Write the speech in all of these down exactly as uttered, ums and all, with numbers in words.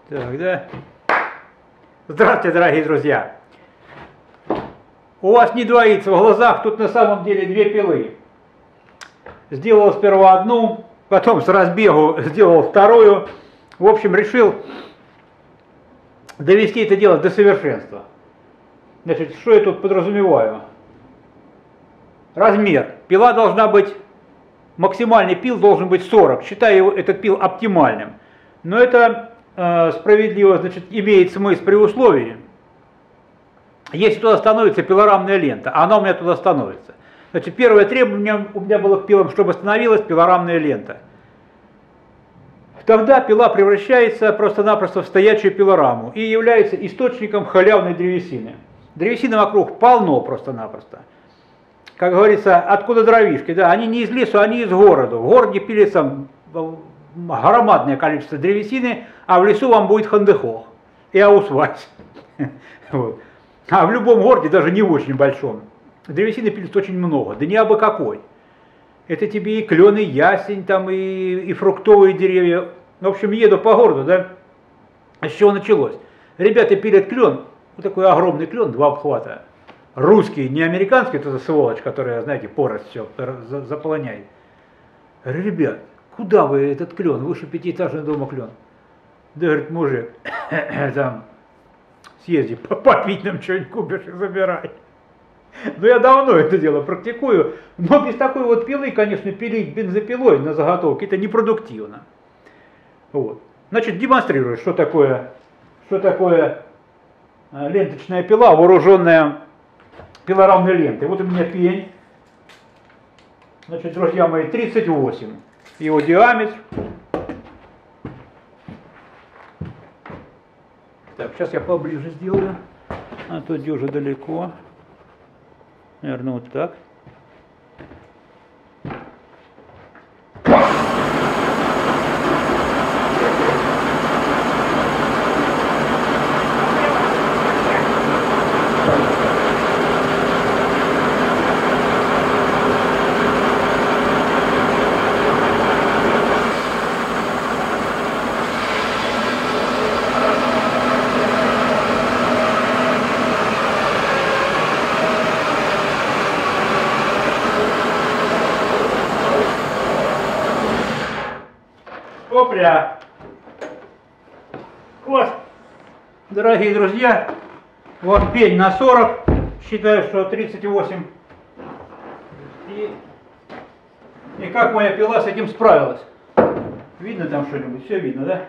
Так, да. Здравствуйте, дорогие друзья. У вас не двоится в глазах, тут на самом деле две пилы. Сделал сперва одну, потом с разбегу сделал вторую. В общем, решил довести это дело до совершенства. Значит, что я тут подразумеваю? Размер. Пила должна быть, максимальный пил должен быть сорок. Считаю этот пил оптимальным. Но это э, справедливо, значит, имеет смысл при условии, если туда становится пилорамная лента, она у меня туда становится. Значит, первое требование у меня было к пилам, чтобы становилась пилорамная лента. Тогда пила превращается просто-напросто в стоячую пилораму и является источником халявной древесины. Древесины вокруг полно просто-напросто. Как говорится, откуда дровишки? Да, они не из лесу, они из города. В городе пилится громадное количество древесины, а в лесу вам будет хандыхох и аусвайс. Вот. А в любом городе, даже не в очень большом, древесины пилится очень много, да не абы какой. Это тебе и клен, и ясень, там, и, и фруктовые деревья. В общем, еду по городу, да, с чего началось? Ребята пилят клен, вот такой огромный клен, два обхвата. Русский, не американский, это сволочь, которая, знаете, порость все заполоняет. Ребят, куда вы этот клен? Выше пятиэтажного дома клен. Да, говорит, мужик, там, съезди, попить нам что-нибудь купишь и забирай. Ну, я давно это дело практикую, но без такой вот пилы, конечно, пилить бензопилой на заготовке, это непродуктивно. Вот. Значит, демонстрирую, что такое, что такое ленточная пила, вооруженная пилорамной лентой. Вот у меня пень, значит, друзья мои, тридцать восемь, его диаметр. Так, сейчас я поближе сделаю, а то где уже далеко. Наверное, вот так. Опля! Вот, дорогие друзья, вот пень на сорок, считаю, что тридцать восемь. И, и как моя пила с этим справилась? Видно там что-нибудь? Все видно, да?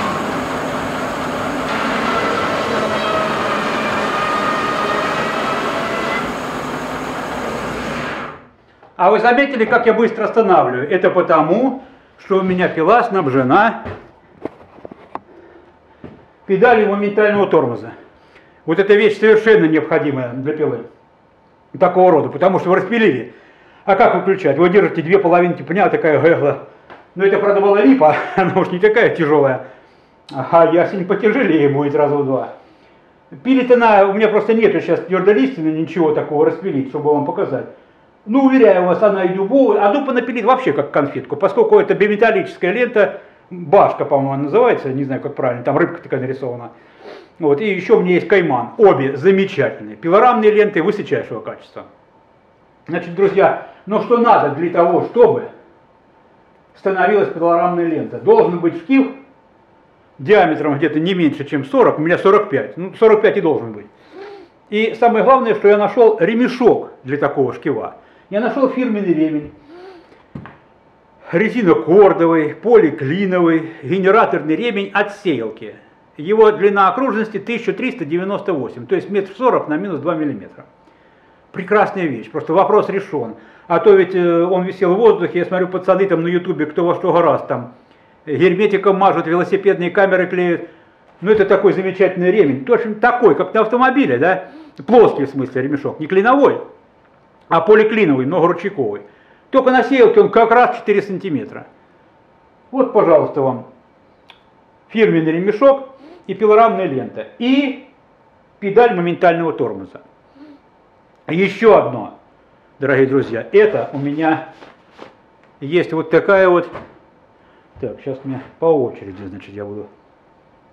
А вы заметили, как я быстро останавливаю? Это потому, что у меня пила снабжена педалью моментального тормоза. Вот эта вещь совершенно необходимая для пилы такого рода, потому что вы распилили. А как выключать? Вы держите две половинки пня, такая гэгла. Но это, правда, была липа, она уж не такая тяжелая. А ясень потяжелее будет раза в два. Пилит она, у меня просто нету сейчас твердолиственной ничего такого распилить, чтобы вам показать. Ну, уверяю вас, она и дубовая, а дуб напилит вообще как конфетку, поскольку это биметаллическая лента, башка, по-моему, называется, не знаю, как правильно, там рыбка такая нарисована. Вот, и еще у меня есть кайман, обе замечательные, пилорамные ленты высочайшего качества. Значит, друзья, ну что надо для того, чтобы становилась пилорамная лента? Должен быть шкив диаметром где-то не меньше, чем сорок, у меня сорок пять, ну, сорок пять и должен быть. И самое главное, что я нашел ремешок для такого шкива. Я нашел фирменный ремень, резинокордовый, поликлиновый, генераторный ремень от сеялки. Его длина окружности тысяча триста девяносто восемь, то есть метр сорок на минус два миллиметра. Прекрасная вещь, просто вопрос решен. А то ведь он висел в воздухе, я смотрю, пацаны там на ютубе, кто во что гораздо там, герметиком мажут, велосипедные камеры клеют. Ну это такой замечательный ремень, точно такой, как на автомобиле, да? Плоский в смысле ремешок, не клиновой, а поликлиновый, многоручейковый. Только на сеялке он как раз четыре сантиметра. Вот, пожалуйста, вам фирменный ремешок и пилорамная лента. И педаль моментального тормоза. Еще одно, дорогие друзья, это у меня есть вот такая вот... Так, сейчас мне по очереди, значит, я буду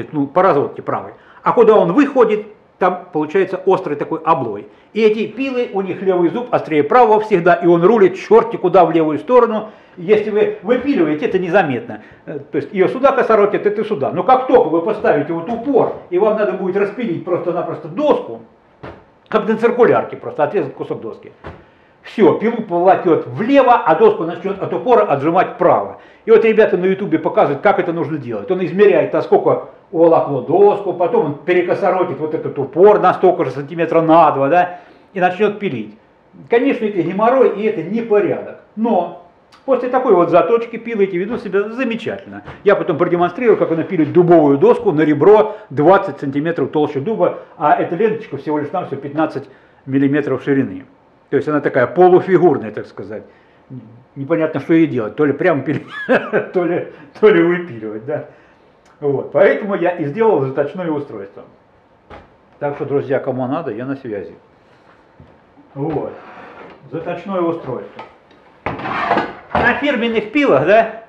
работает, ну, по разводке правой. А куда он выходит, там получается острый такой облой. И эти пилы, у них левый зуб острее правого всегда, и он рулит черти куда в левую сторону. Если вы выпиливаете, это незаметно. То есть ее сюда косоротит, это сюда. Но как только вы поставите вот упор, и вам надо будет распилить просто-напросто доску, как на циркулярке просто, отрезать кусок доски. Все, пилу поволокет влево, а доску начнет от упора отжимать вправо. И вот ребята на ютубе показывают, как это нужно делать. Он измеряет, насколько уволокло доску, потом он перекосоротит вот этот упор на столько же сантиметра на два, да, и начнет пилить. Конечно, это геморрой и это непорядок. Но после такой вот заточки пилы эти ведут себя замечательно. Я потом продемонстрирую, как она пилит дубовую доску на ребро двадцать сантиметров толще дуба, а эта ленточка всего лишь там все пятнадцать миллиметров ширины. То есть она такая полуфигурная, так сказать. Непонятно, что ей делать. То ли прямо пилить, то ли, то ли выпиливать. Да? Вот. Поэтому я и сделал заточное устройство. Так что, друзья, кому надо, я на связи. Вот. Заточное устройство. На фирменных пилах, да?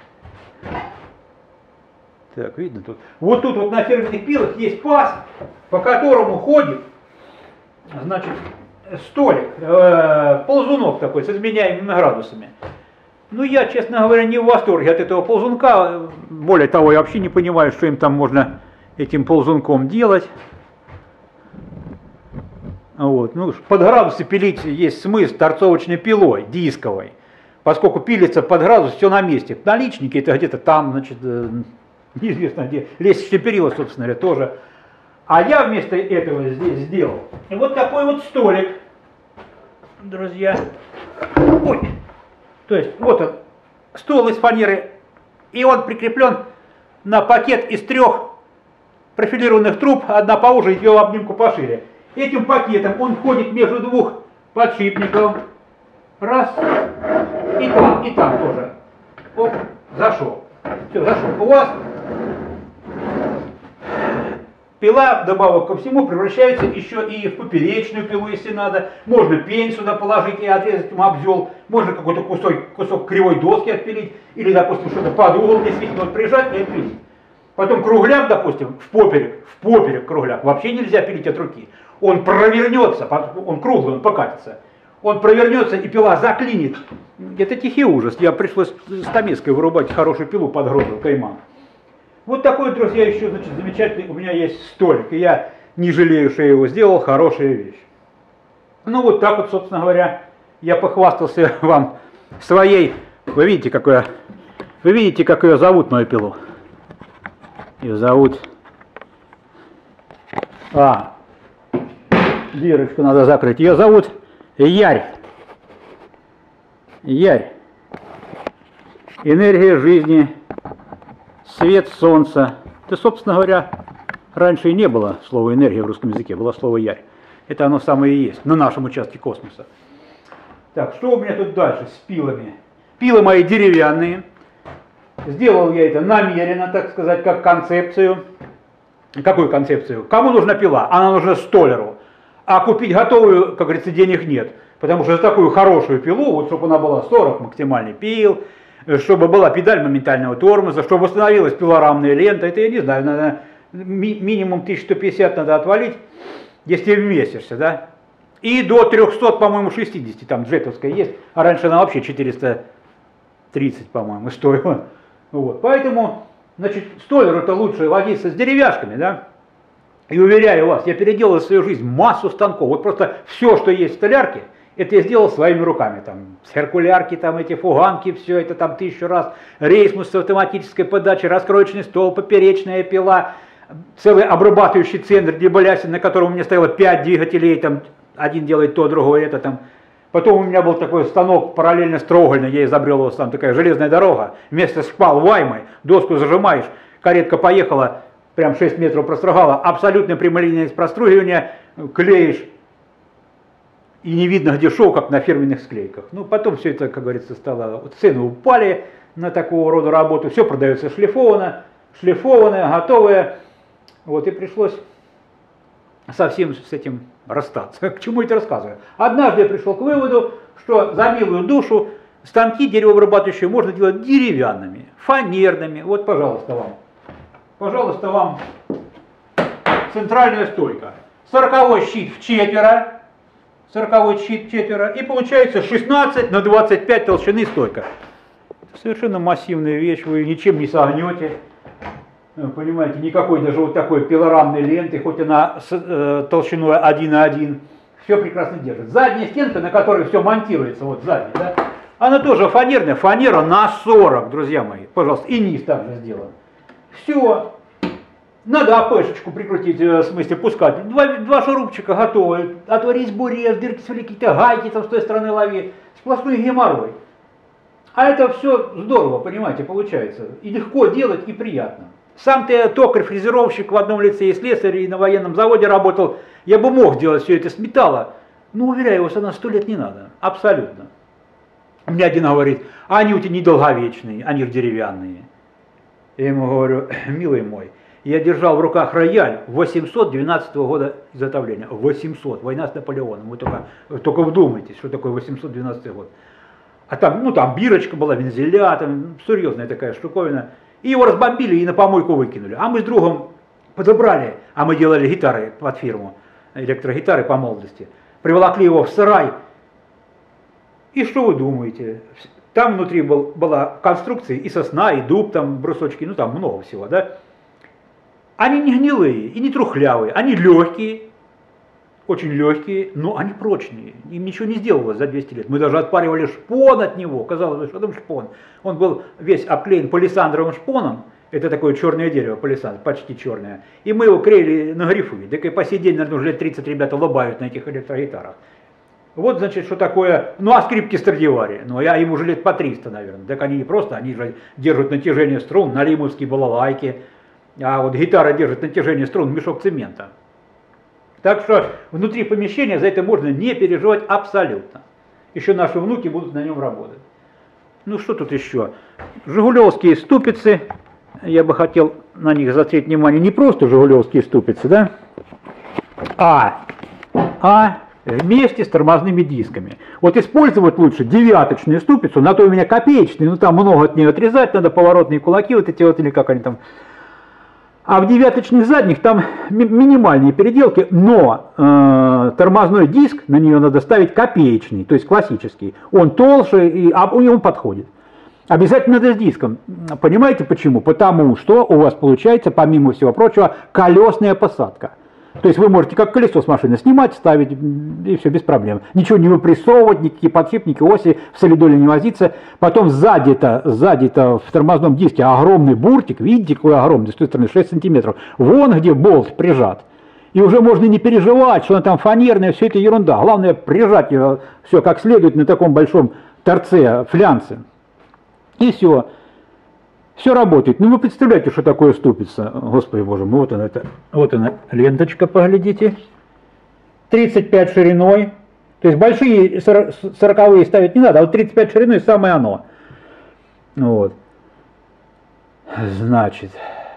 Так, видно тут. Вот тут вот на фирменных пилах есть паз, по которому ходит, значит, столик, э, ползунок такой с изменяемыми градусами. Ну, я, честно говоря, не в восторге от этого ползунка. Более того, я вообще не понимаю, что им там можно этим ползунком делать. Вот. Ну, под градусы пилить есть смысл торцовочной пилой, дисковой. Поскольку пилится под градус, все на месте. Наличники это где-то там, значит, неизвестно где. Лестничные перила, собственно говоря, тоже. А я вместо этого здесь сделал и вот такой вот столик, друзья. Ой. То есть вот он, стол из фанеры И он прикреплен на пакет из трех профилированных труб, одна поуже и две в обнимку пошире. Этим пакетом он входит между двух подшипников. Раз. И там, и там тоже. Оп, зашел. Все, зашел. У вас пила, добавок ко всему, превращается еще и в поперечную пилу, если надо. Можно пень сюда положить и отрезать ему обзел. Можно какой-то кусок, кусок кривой доски отпилить. Или, допустим, что-то под угол действительно вот прижать и отпилить. Потом кругляк, допустим, в поперек, в поперек кругляк вообще нельзя пилить от руки. Он провернется, он круглый, он покатится. Он провернется и пила заклинит. Это тихий ужас. Я пришлось с Томеской вырубать хорошую пилу под грозу кайман. Вот такой, друзья, еще, значит, замечательный у меня есть столик. И я не жалею, что я его сделал, хорошая вещь. Ну вот так вот, собственно говоря, я похвастался вам своей. Вы видите, какое, вы видите, как ее зовут, мою пилу? Ее зовут... А, дырочку надо закрыть. Ее зовут Ярь. Ярь. Энергия жизни, свет солнца. Да, собственно говоря, раньше и не было слова энергия в русском языке, было слово Ярь. Это оно самое и есть на нашем участке космоса. Так, что у меня тут дальше с пилами? Пилы мои деревянные. Сделал я это намеренно, так сказать, как концепцию. Какую концепцию? Кому нужна пила? Она нужна столяру. А купить готовую, как говорится, денег нет. Потому что за такую хорошую пилу, вот чтобы она была сорок максимальный пил, чтобы была педаль моментального тормоза, чтобы установилась пилорамная лента, это я не знаю, надо, ми минимум тысяча сто пятьдесят надо отвалить, если вместишься, да. И до трёхсот, по-моему, шестидесяти, там джетовская есть, а раньше она вообще четыреста тридцать, по-моему, стоила. Вот. Поэтому, значит, столяру-то лучше водиться с деревяшками, да. И уверяю вас, я переделал в свою жизнь массу станков. Вот просто все, что есть в столярке, это я сделал своими руками. Там циркулярки, там эти фуганки, все это там тысячу раз. Рейсмус с автоматической подачей, раскроечный стол, поперечная пила, целый обрабатывающий центр для балясин, на котором у меня стояло пять двигателей, там один делает то, другое это там. Потом у меня был такой станок параллельно строгольный, я изобрел его сам, такая железная дорога. Вместо шпал ваймой, доску зажимаешь, каретка поехала, прям шесть метров простругала, абсолютно прямолинейность простругивания, клеишь, и не видно, где шов, как на фирменных склейках. Ну, потом все это, как говорится, стало, вот цены упали на такого рода работу, все продается шлифовано, шлифованное, готовое, вот, и пришлось совсем с этим расстаться. К чему это рассказываю? Однажды я пришел к выводу, что за милую душу станки деревообрабатывающие можно делать деревянными, фанерными, вот, пожалуйста, вам. Пожалуйста, вам центральная стойка. Сороковой щит в четверо. Сороковой щит в четверо. И получается шестнадцать на двадцать пять толщины стойка. Совершенно массивная вещь, вы ничем не согнете. Понимаете, никакой даже вот такой пилорамной ленты, хоть она с э, толщиной один на один. Все прекрасно держит. Задняя стенка, на которой все монтируется, вот сзади, да, она тоже фанерная. Фанера на сорок, друзья мои. Пожалуйста, и низ также сделан. Все. Надо АПшечку прикрутить, в смысле пускать. Два, два шурупчика готовы. Отвори сбуре, дырки свели, какие-то гайки там с той стороны лови. Сплошной геморрой. А это все здорово, понимаете, получается. И легко делать, и приятно. Сам ты токарь, фрезеровщик в одном лице и слесарь, и на военном заводе работал. Я бы мог делать все это с металла. Но, уверяю вас, на сто лет не надо. Абсолютно. Мне один говорит, а они у тебя недолговечные, они же деревянные. Я ему говорю, милый мой, я держал в руках рояль восемьсот двенадцатого года изготовления. восемьсот, война с Наполеоном. Вы только, только вдумайтесь, что такое восемьсот двенадцатый год. А там, ну там бирочка была, вензеля, там серьезная такая штуковина. И его разбомбили и на помойку выкинули. А мы с другом подобрали, а мы делали гитары под фирму, электрогитары по молодости. Приволокли его в сарай. И что вы думаете? Там внутри был, была конструкция и сосна, и дуб, там брусочки, ну там много всего, да? Они не гнилые и не трухлявые, они легкие, очень легкие, но они прочные. Им ничего не сделалось за двести лет. Мы даже отпаривали шпон от него, казалось бы, что там шпон. Он был весь обклеен палисандровым шпоном, это такое черное дерево, палисандр, почти черное. И мы его клеили на грифы, так и по сей день, наверное, уже лет тридцать ребята лобают на этих электрогитарах. Вот, значит, что такое, ну, а скрипки Страдивари, ну, я им уже лет по триста, наверное, так они не просто, они же держат натяжение струн, налимовские балалайки, а вот гитара держит натяжение струн, мешок цемента. Так что внутри помещения за это можно не переживать абсолютно. Еще наши внуки будут на нем работать. Ну, что тут еще? Жигулевские ступицы, я бы хотел на них заострить внимание, не просто жигулевские ступицы, да, а, а вместе с тормозными дисками. Вот использовать лучше девяточную ступицу, на то у меня копеечные, ну там много от нее отрезать, надо поворотные кулаки, вот эти вот, или как они там. А в девяточных задних там ми минимальные переделки, но э, тормозной диск, на нее надо ставить копеечный, то есть классический. Он толще, и, а он подходит. Обязательно надо с диском. Понимаете почему? Потому что у вас получается, помимо всего прочего, колесная посадка. То есть вы можете как колесо с машины снимать, ставить, и все без проблем. Ничего не выпрессовывать, никакие подшипники, оси в солидоле не возиться. Потом сзади-то, сзади-то в тормозном диске огромный буртик, видите, какой огромный, с той стороны шесть сантиметров. Вон где болт прижат. И уже можно не переживать, что она там фанерная, все это ерунда. Главное прижать ее все как следует на таком большом торце, флянце. И все. Все работает. Ну вы представляете, что такое ступица. Господи боже мой, вот она, это, вот она ленточка, поглядите. тридцать пять шириной. То есть большие сороковые ставить не надо, а вот тридцать пять шириной самое оно. Вот. Значит.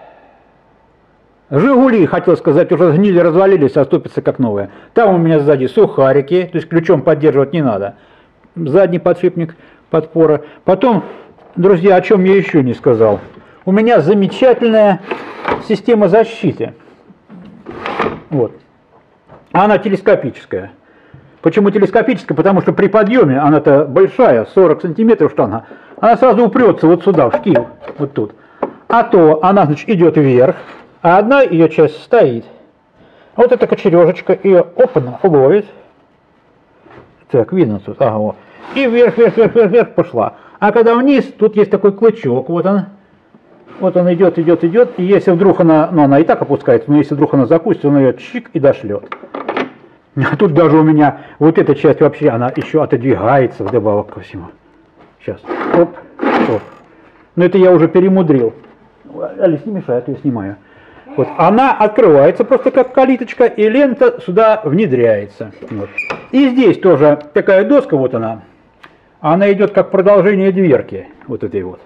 Жигули, хотел сказать, уже сгнили, развалились, а ступицы как новые. Там у меня сзади сухарики, то есть ключом поддерживать не надо. Задний подшипник, подпора. Потом... Друзья, о чем я еще не сказал. У меня замечательная система защиты. Вот. Она телескопическая. Почему телескопическая? Потому что при подъеме, она-то большая, сорок сантиметров штанга, она сразу упрется вот сюда, в шкив, вот тут. А то она, значит, идет вверх, а одна ее часть стоит. Вот эта кочережечка ее, опа, ловит. Так, видно тут, ага, вот. И вверх, вверх, вверх, вверх, вверх пошла. А когда вниз, тут есть такой клычок, вот он, вот он идет, идет, идет, и если вдруг она, ну она и так опускается, но если вдруг она закусит, он ее чик и дошлет. А тут даже у меня вот эта часть вообще, она еще отодвигается вдобавок ко всему. Сейчас, оп, оп. Но это я уже перемудрил. Алис, не мешай, а то я снимаю. Вот, она открывается просто как калиточка, и лента сюда внедряется. Вот. И здесь тоже такая доска, вот она. Она идет как продолжение дверки, вот этой вот.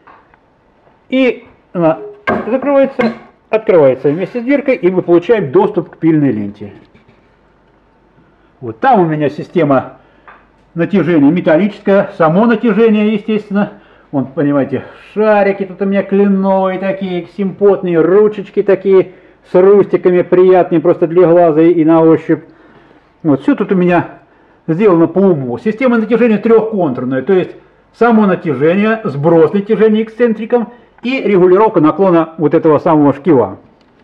И она закрывается, открывается вместе с дверкой, и мы получаем доступ к пильной ленте. Вот там у меня система натяжения металлическая, само натяжение, естественно. Вон, понимаете, шарики тут у меня кленовые такие, симпотные, ручечки такие, с рустиками приятные просто для глаза и на ощупь. Вот, все тут у меня сделано по уму. Система натяжения трехконтурная, то есть само натяжение, сброс натяжения эксцентриком и регулировка наклона вот этого самого шкива.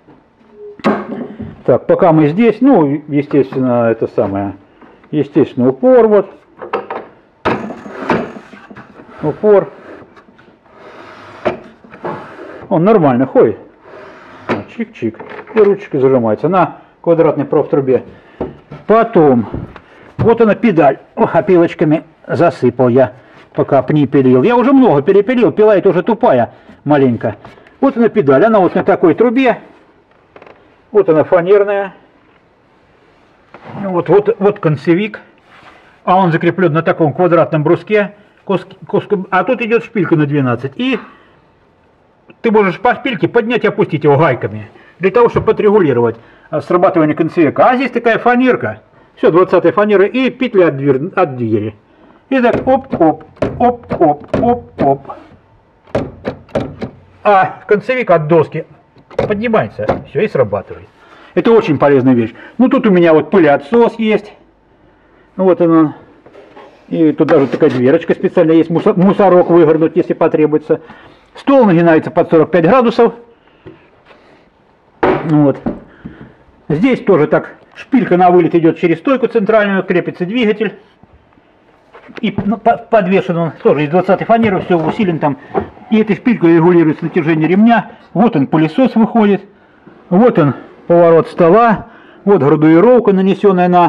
Так, пока мы здесь, ну, естественно, это самое, естественно, упор, вот, упор. Он нормально ходит. Чик-чик. И ручка зажимается на квадратной профтрубе. Потом, вот она педаль. О, опилочками засыпал я, пока не пилил. Я уже много перепилил, пила это уже тупая маленько. Вот она педаль, она вот на такой трубе. Вот она фанерная. Вот, вот, вот концевик. А он закреплен на таком квадратном бруске. А тут идет шпилька на двенадцать. И ты можешь по шпильке поднять и опустить его гайками, для того, чтобы отрегулировать срабатывание концевика. А здесь такая фанерка, все, двадцатая фанера, и петля от, дверь, от двери. И так оп-оп, оп-оп, оп-оп. А концевик от доски поднимается, все, и срабатывает. Это очень полезная вещь. Ну, тут у меня вот пылеотсос есть. Вот он. И тут даже такая дверочка специальная есть, мусорок выгорнуть, если потребуется. Стол нагинается под сорок пять градусов. Вот. Здесь тоже так шпилька на вылет идет через стойку центральную, крепится двигатель. И ну, подвешен он тоже из двадцатой фанеры, все усилен там. И этой шпилькой регулируется натяжение ремня. Вот он, пылесос выходит. Вот он, поворот стола. Вот градуировка, нанесенная на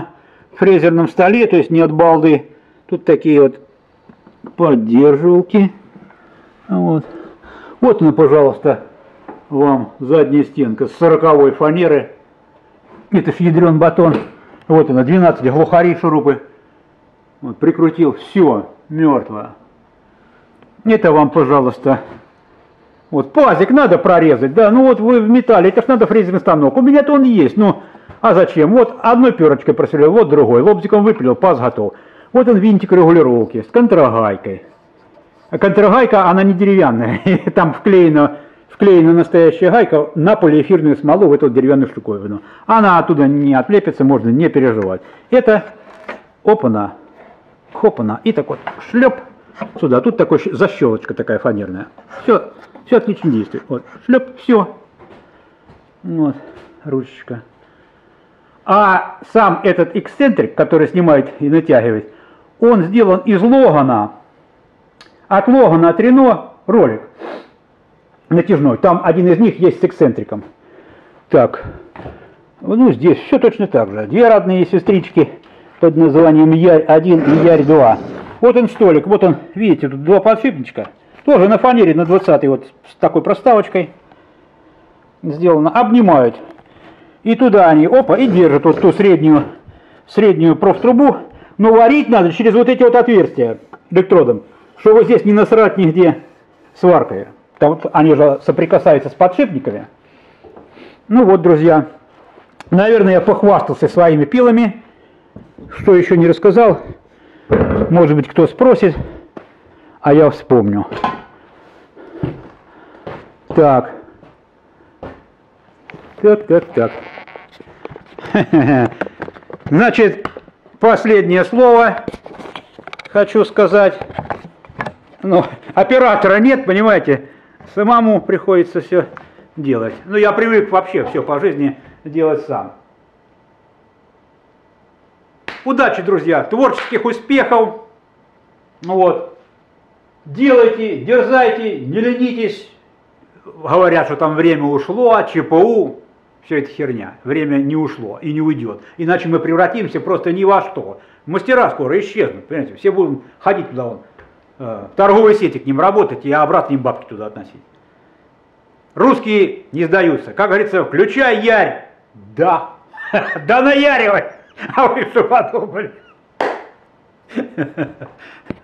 фрезерном столе, то есть не от балды. Тут такие вот поддерживалки. Вот. Вот она, пожалуйста, вам задняя стенка с сороковой фанеры. Это ж ядрен батон. Вот она, двенадцать глухари шурупы. Вот, прикрутил, все, мертво. Это вам, пожалуйста. Вот, пазик надо прорезать, да, ну вот вы в металле, это ж надо фрезерный станок. У меня-то он есть, ну, а зачем? Вот одной перочкой просверлил, вот другой, лобзиком выпилил, паз готов. Вот он винтик регулировки с контрагайкой. А контрагайка, она не деревянная, там вклеена, вклеена настоящая гайка на полиэфирную смолу в эту деревянную штуковину. Она оттуда не отлепится, можно не переживать. Это опана, хопана, и так вот шлеп сюда. Тут такой защелочка такая фанерная. Все, все отлично действует. Вот, шлеп, все. Вот, ручечка. А сам этот эксцентрик, который снимает и натягивает, он сделан из Логана. От Логана, от Рено ролик натяжной. Там один из них есть с эксцентриком. Так, ну здесь все точно так же. Две родные сестрички под названием Ярь один и Ярь два. Вот он столик, вот он, видите, тут два подшипничка. Тоже на фанере на двадцатой вот с такой проставочкой сделано. Обнимают. И туда они, опа, и держат вот ту среднюю, среднюю профтрубу. Но варить надо через вот эти вот отверстия электродом, чтобы здесь не насрать нигде сваркой. Там вот они же соприкасаются с подшипниками. Ну вот, друзья, наверное, я похвастался своими пилами. Что еще не рассказал, может быть, кто спросит, а я вспомню. Так. Так, так, так. Значит, последнее слово хочу сказать. Ну, оператора нет, понимаете, самому приходится все делать. Ну, я привык вообще все по жизни делать сам. Удачи, друзья, творческих успехов. Вот. Делайте, дерзайте, не ленитесь. Говорят, что там время ушло, а ЧПУ. Все это херня. Время не ушло и не уйдет. Иначе мы превратимся просто ни во что. Мастера скоро исчезнут, понимаете. Все будут ходить туда, вон, э, торговые сети к ним работать и обратно им бабки туда относить. Русские не сдаются. Как говорится, включай Ярь. Да. Да наяривай. А вы что подумали?